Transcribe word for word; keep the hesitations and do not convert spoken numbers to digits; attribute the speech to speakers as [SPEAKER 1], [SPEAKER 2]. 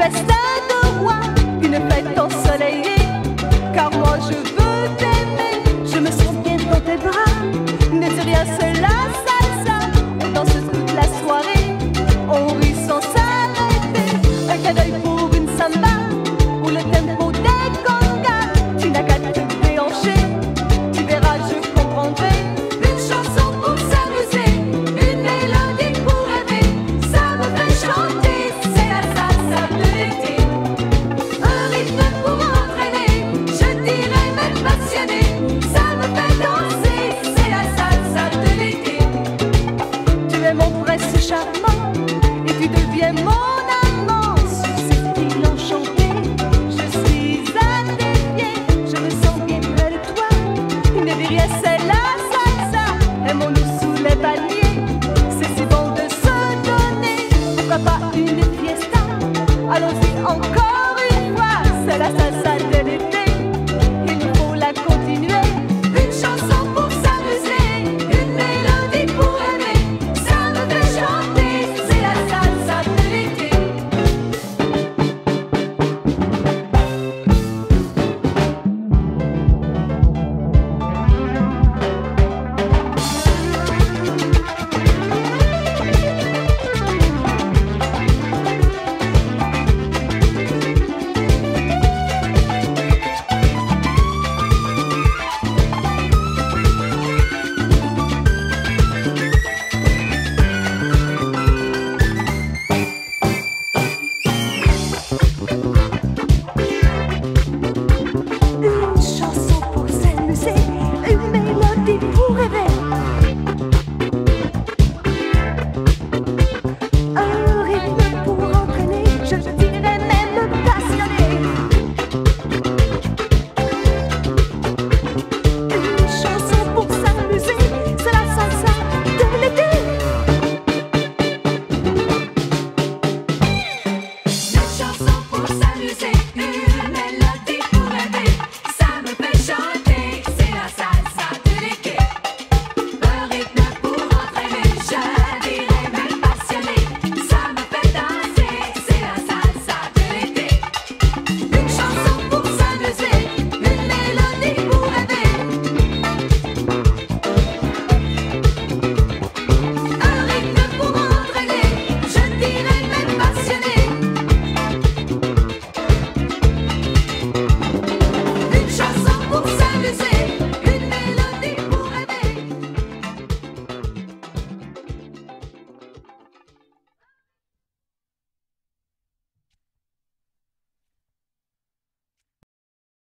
[SPEAKER 1] festin de roi, une fête ensoleillée. Car moi je veux t'aimer, je me sens bien dans tes bras. Ne dis rien, c'est la salsa, on danse toute la soirée, on rit sans s'arrêter. Un clin d'œil pour une samba, pour le tempo des congas. Tu n'as qu'à te déhancher, tu verras, je comprendrai. Une chanson pour s'amuser, une mélodie pour rêver, ça me fait chanter, c'est la salsa de l'été. Un rythme pour entraîner, je dirais même passionné, ça me fait danser, c'est la salsa de l'été. Tu es mon prince charmant et tu deviens mon